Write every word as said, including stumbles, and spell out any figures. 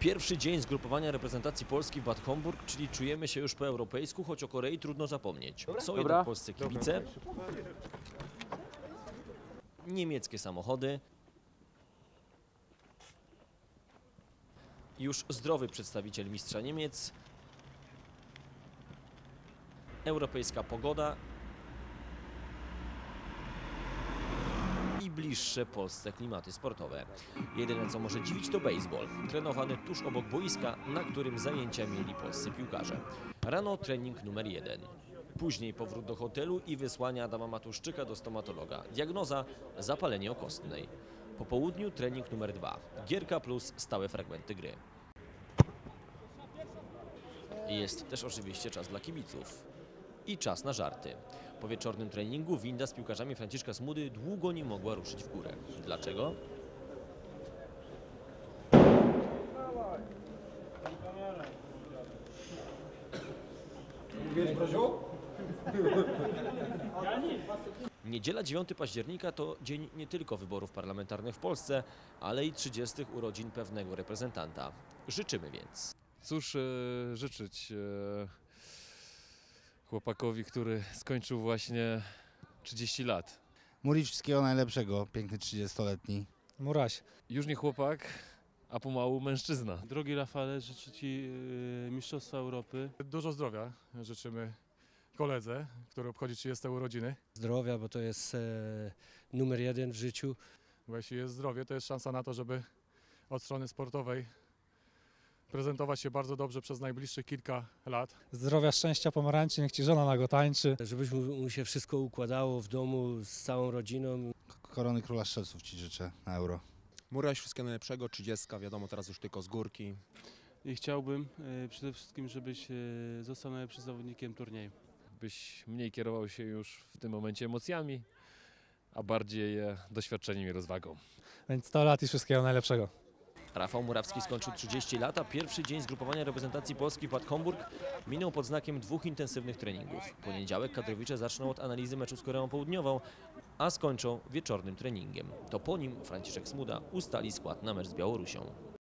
Pierwszy dzień zgrupowania reprezentacji Polski w Bad Homburg, czyli czujemy się już po europejsku, choć o Korei trudno zapomnieć. Są jednak polscy kibice, niemieckie samochody, już zdrowy przedstawiciel mistrza Niemiec, europejska pogoda i bliższe Polsce klimaty sportowe. Jedyne co może dziwić to baseball, trenowany tuż obok boiska, na którym zajęcia mieli polscy piłkarze. Rano trening numer jeden. Później powrót do hotelu i wysłanie Adama Matuszczyka do stomatologa. Diagnoza zapalenie okostnej. Po południu trening numer dwa. Gierka plus stałe fragmenty gry. Jest też oczywiście czas dla kibiców. I czas na żarty. Po wieczornym treningu winda z piłkarzami Franciszka Smudy długo nie mogła ruszyć w górę. Dlaczego? Niedziela dziewiątego października to dzień nie tylko wyborów parlamentarnych w Polsce, ale i trzydziestych urodzin pewnego reprezentanta. Życzymy więc. Cóż e, życzyć e, chłopakowi, który skończył właśnie trzydzieści lat. Murić wszystkiego najlepszego, piękny trzydziestoletni. Muraś. Już nie chłopak, a pomału mężczyzna. Drogi Rafale, życzę Ci y, Mistrzostwa Europy. Dużo zdrowia życzymy koledze, który obchodzi trzydzieste urodziny. Zdrowia, bo to jest e, numer jeden w życiu. Bo jeśli jest zdrowie, to jest szansa na to, żeby od strony sportowej prezentować się bardzo dobrze przez najbliższych kilka lat. Zdrowia, szczęścia, pomarańczy, niech ci żona na go tańczy. Żebyś mu, mu się wszystko układało w domu z całą rodziną. Korony Króla Strzelców ci życzę na Euro. Muraś, wszystkiego najlepszego, trzydziestka, wiadomo, teraz już tylko z górki. I chciałbym y, przede wszystkim, żebyś y, został najlepszym zawodnikiem turnieju. Byś mniej kierował się już w tym momencie emocjami, a bardziej e, doświadczeniem i rozwagą. Więc sto lat i wszystkiego najlepszego. Rafał Murawski skończył trzydzieści lat, a pierwszy dzień zgrupowania reprezentacji Polski w Bad Homburg minął pod znakiem dwóch intensywnych treningów. W poniedziałek kadrowicze zaczną od analizy meczu z Koreą Południową, a skończą wieczornym treningiem. To po nim Franciszek Smuda ustali skład na mecz z Białorusią.